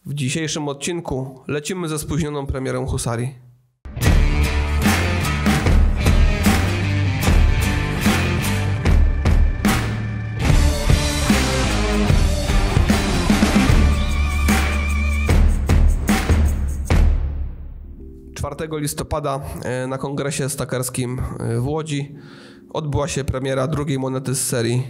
W dzisiejszym odcinku lecimy ze spóźnioną premierą Husarii. Czwartego listopada na kongresie stakerskim w Łodzi odbyła się premiera drugiej monety z serii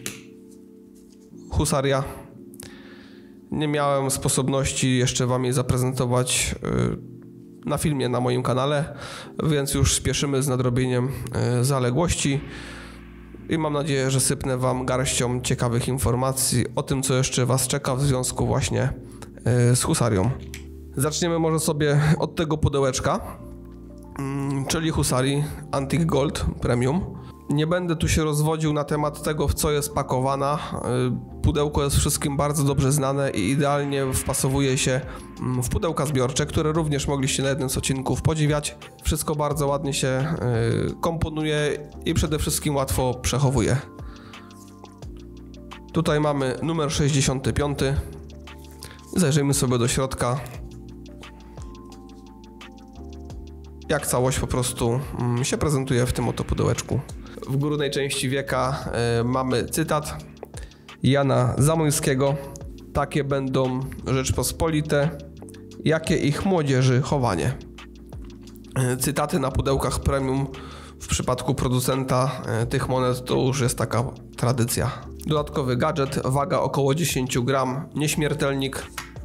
Husaria. Nie miałem sposobności jeszcze Wam jej zaprezentować na filmie na moim kanale, więc już spieszymy z nadrobieniem zaległości i mam nadzieję, że sypnę Wam garścią ciekawych informacji o tym, co jeszcze Was czeka w związku właśnie z Husarią. Zaczniemy może sobie od tego pudełeczka, czyli Husarii Antique Gold Premium. Nie będę tu się rozwodził na temat tego, w co jest pakowana. Pudełko jest wszystkim bardzo dobrze znane i idealnie wpasowuje się w pudełka zbiorcze, które również mogliście na jednym z odcinków podziwiać. Wszystko bardzo ładnie się komponuje i przede wszystkim łatwo przechowuje. Tutaj mamy numer 65. Zajrzyjmy sobie do środka. Jak całość po prostu się prezentuje w tym oto pudełeczku. W górnej części wieka mamy cytat Jana Zamoyskiego. Takie będą Rzeczpospolite, jakie ich młodzieży chowanie. Cytaty na pudełkach premium w przypadku producenta tych monet to już jest taka tradycja. Dodatkowy gadżet, waga około 10 gram, nieśmiertelnik.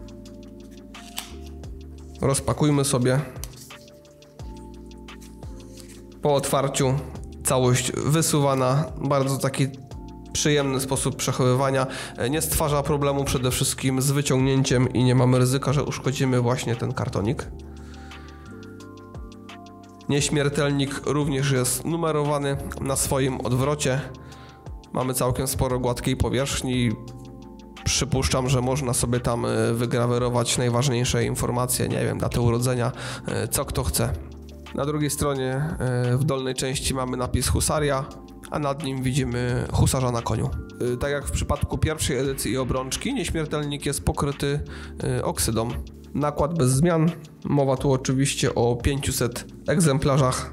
Rozpakujmy sobie. Po otwarciu całość wysuwana, bardzo taki przyjemny sposób przechowywania, nie stwarza problemu przede wszystkim z wyciągnięciem i nie mamy ryzyka, że uszkodzimy właśnie ten kartonik. Nieśmiertelnik również jest numerowany na swoim odwrocie. Mamy całkiem sporo gładkiej powierzchni. Przypuszczam, że można sobie tam wygrawerować najważniejsze informacje, nie wiem, datę urodzenia, co kto chce. Na drugiej stronie w dolnej części mamy napis Husaria, a nad nim widzimy husarza na koniu. Tak jak w przypadku pierwszej edycji i obrączki, nieśmiertelnik jest pokryty oksydą. Nakład bez zmian, mowa tu oczywiście o 500 egzemplarzach.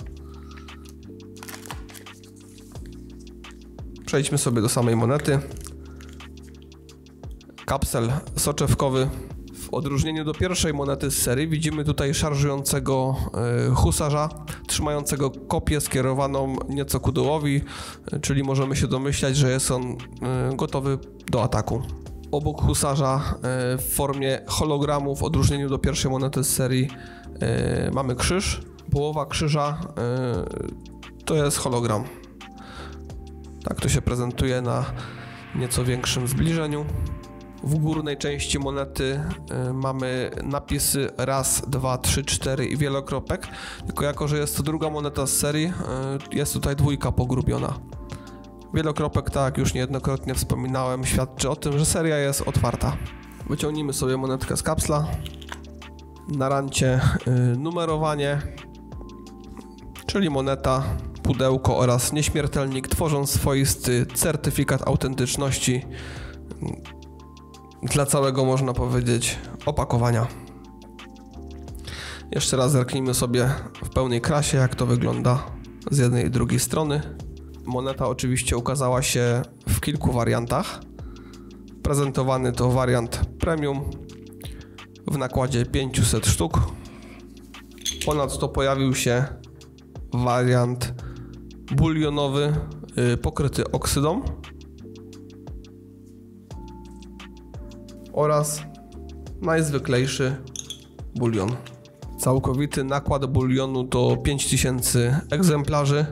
Przejdźmy sobie do samej monety. Kapsel soczewkowy. W odróżnieniu do pierwszej monety z serii widzimy tutaj szarżującego husarza, trzymającego kopię skierowaną nieco ku dołowi, czyli możemy się domyślać, że jest on gotowy do ataku. Obok husarza w formie hologramu, w odróżnieniu do pierwszej monety z serii, mamy krzyż. Połowa krzyża to jest hologram. Tak to się prezentuje na nieco większym zbliżeniu. W górnej części monety mamy napisy raz, 2, 3, 4 i wielokropek, tylko jako, że jest to druga moneta z serii, jest tutaj dwójka pogrubiona. Wielokropek, tak jak już niejednokrotnie wspominałem, świadczy o tym, że seria jest otwarta. Wyciągnijmy sobie monetkę z kapsla. Na rancie numerowanie, czyli moneta, pudełko oraz nieśmiertelnik tworzą swoisty certyfikat autentyczności dla całego, można powiedzieć, opakowania. Jeszcze raz zerknijmy sobie w pełnej krasie, jak to wygląda z jednej i drugiej strony. Moneta oczywiście ukazała się w kilku wariantach. Prezentowany to wariant premium w nakładzie 500 sztuk. Ponadto pojawił się wariant bulionowy pokryty oksydą oraz najzwyklejszy bulion. Całkowity nakład bulionu to 5000 egzemplarzy.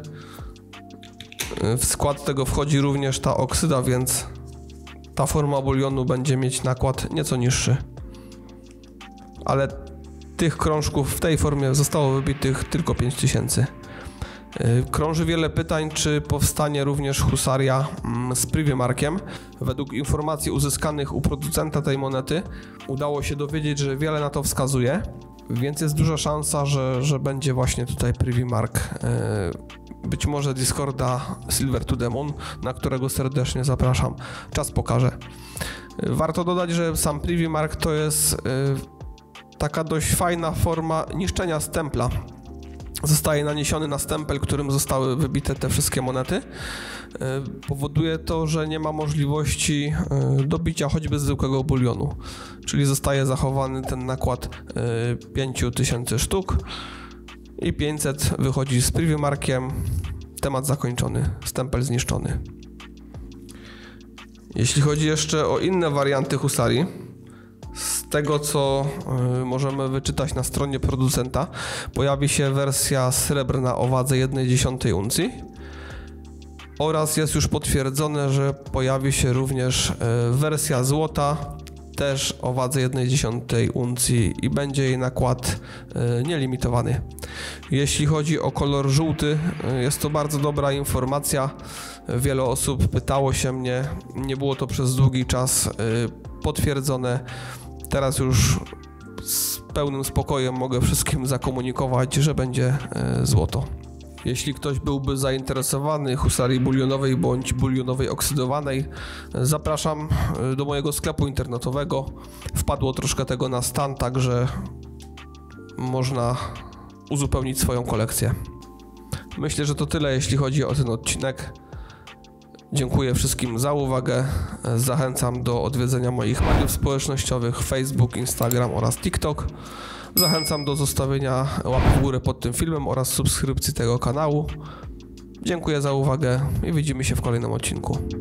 W skład tego wchodzi również ta oksyda, więc ta forma bulionu będzie mieć nakład nieco niższy. Ale tych krążków w tej formie zostało wybitych tylko 5000. Krąży wiele pytań, czy powstanie również Husaria z privy markiem. Według informacji uzyskanych u producenta tej monety udało się dowiedzieć, że wiele na to wskazuje, więc jest duża szansa, że będzie właśnie tutaj privy mark. Być może Discorda Silver to the Moon, na którego serdecznie zapraszam. Czas pokaże. Warto dodać, że sam Privy Mark to jest taka dość fajna forma niszczenia stempla. Zostaje naniesiony na stempel, którym zostały wybite te wszystkie monety. Powoduje to, że nie ma możliwości dobicia choćby zwykłego bulionu, czyli zostaje zachowany ten nakład 5000 sztuk i 500 wychodzi z Privy Markiem, temat zakończony, stempel zniszczony. Jeśli chodzi jeszcze o inne warianty husarii, z tego co możemy wyczytać na stronie producenta, pojawi się wersja srebrna o wadze 1/10 uncji oraz jest już potwierdzone, że pojawi się również wersja złota też o wadze 1/10 uncji i będzie jej nakład nielimitowany. Jeśli chodzi o kolor żółty, jest to bardzo dobra informacja. Wiele osób pytało się mnie, nie było to przez długi czas potwierdzone. Teraz już z pełnym spokojem mogę wszystkim zakomunikować, że będzie złoto. Jeśli ktoś byłby zainteresowany husarii bulionowej bądź bulionowej oksydowanej, zapraszam do mojego sklepu internetowego. Wpadło troszkę tego na stan, także można uzupełnić swoją kolekcję. Myślę, że to tyle, jeśli chodzi o ten odcinek. Dziękuję wszystkim za uwagę. Zachęcam do odwiedzenia moich mediów społecznościowych Facebook, Instagram oraz TikTok. Zachęcam do zostawienia łapy w górę pod tym filmem oraz subskrypcji tego kanału. Dziękuję za uwagę i widzimy się w kolejnym odcinku.